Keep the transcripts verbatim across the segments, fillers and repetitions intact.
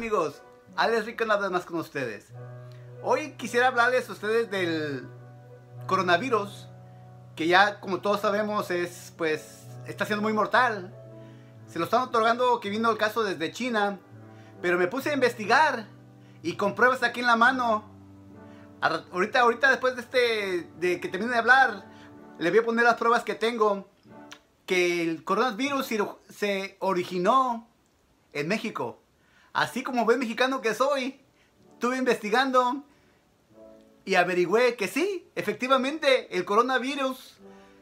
amigos? Alex Rico nada más con ustedes. Hoy quisiera hablarles a ustedes del coronavirus, que ya como todos sabemos es, pues, está siendo muy mortal. Se lo están otorgando, que vino el caso desde China, pero me puse a investigar y con pruebas aquí en la mano. Ahorita, ahorita después de este, de que termine de hablar, le voy a poner las pruebas que tengo, que el coronavirus se originó en México. Así como buen mexicano que soy, estuve investigando y averigüé que sí, efectivamente el coronavirus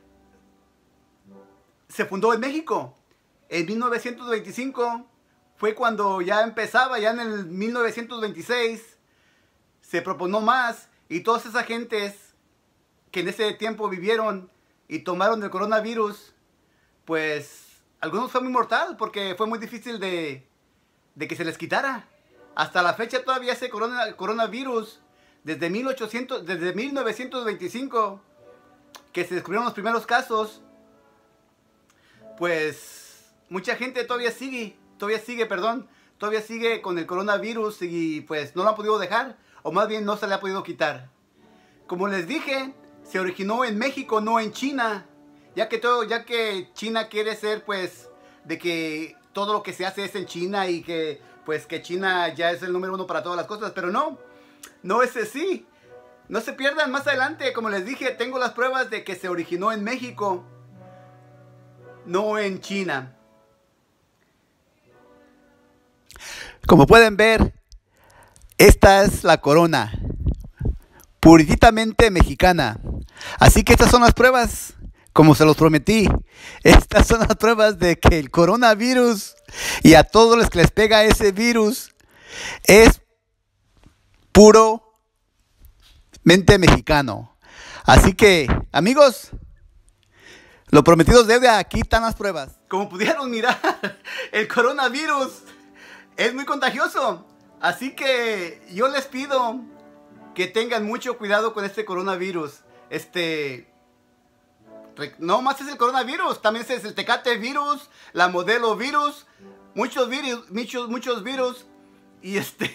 se fundó en México. En mil novecientos veinticinco fue cuando ya empezaba, ya en el mil novecientos veintiséis se propagó más, y todas esas gentes que en ese tiempo vivieron y tomaron el coronavirus, pues algunos fue muy mortal porque fue muy difícil de, de que se les quitara. Hasta la fecha todavía ese corona, coronavirus, desde, mil ochocientos, desde mil novecientos veinticinco, que se descubrieron los primeros casos, pues mucha gente todavía sigue, todavía sigue, perdón, todavía sigue con el coronavirus y pues no lo han podido dejar, o más bien no se le ha podido quitar. Como les dije, se originó en México, no en China, ya que todo, ya que China quiere ser, pues, de que todo lo que se hace es en China y que, pues, que China ya es el número uno para todas las cosas, pero no, no es así. No se pierdan más adelante, como les dije, tengo las pruebas de que se originó en México, no en China. Como pueden ver, esta es la corona, puritamente mexicana. Así que estas son las pruebas, como se los prometí. Estas son las pruebas de que el coronavirus y a todos los que les pega ese virus es puramente mexicano. Así que, amigos, lo prometido es deuda. Aquí están las pruebas. Como pudieron mirar, el coronavirus es muy contagioso. Así que yo les pido que tengan mucho cuidado con este coronavirus. Este, no más es el coronavirus, también es el Tecate virus, la Modelo virus, muchos virus, muchos, muchos virus. Y este,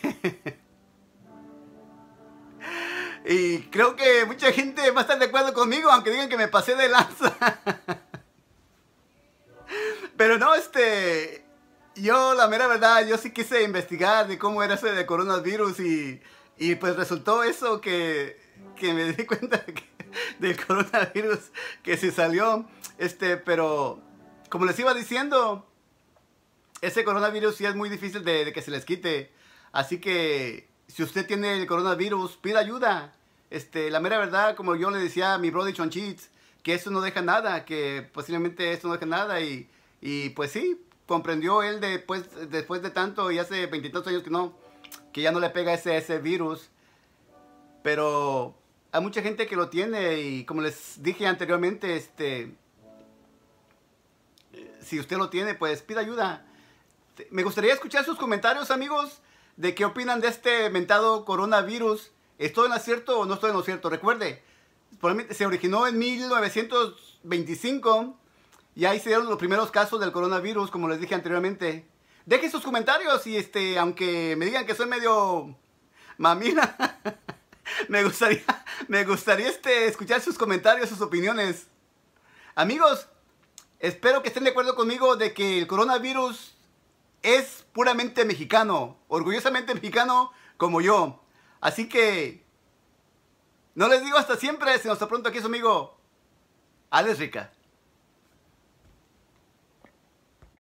y creo que mucha gente va a estar de acuerdo conmigo, aunque digan que me pasé de lanza. Pero no, este... Yo, la mera verdad, yo sí quise investigar de cómo era ese de coronavirus y, y pues resultó eso que, que me di cuenta de que, del coronavirus que se salió. Este, pero como les iba diciendo, ese coronavirus sí es muy difícil de, de que se les quite. Así que si usted tiene el coronavirus, pida ayuda. Este, la mera verdad, como yo le decía a mi brother Chonchitz, que eso no deja nada, que posiblemente esto no deja nada y, y pues sí. Comprendió él después, después de tanto y hace veintitantos años que no, que ya no le pega ese, ese virus. Pero hay mucha gente que lo tiene y como les dije anteriormente, este, si usted lo tiene, pues pida ayuda. Me gustaría escuchar sus comentarios, amigos, de qué opinan de este mentado coronavirus. ¿Estoy en lo cierto o no estoy en lo cierto? Recuerde, se originó en mil novecientos veinticinco. Y ahí se dieron los primeros casos del coronavirus, como les dije anteriormente. Dejen sus comentarios y este, aunque me digan que soy medio mamila, me gustaría, me gustaría este, escuchar sus comentarios, sus opiniones. Amigos, espero que estén de acuerdo conmigo de que el coronavirus es puramente mexicano, orgullosamente mexicano como yo. Así que, no les digo hasta siempre, sino hasta pronto. Aquí su amigo Alex Rica.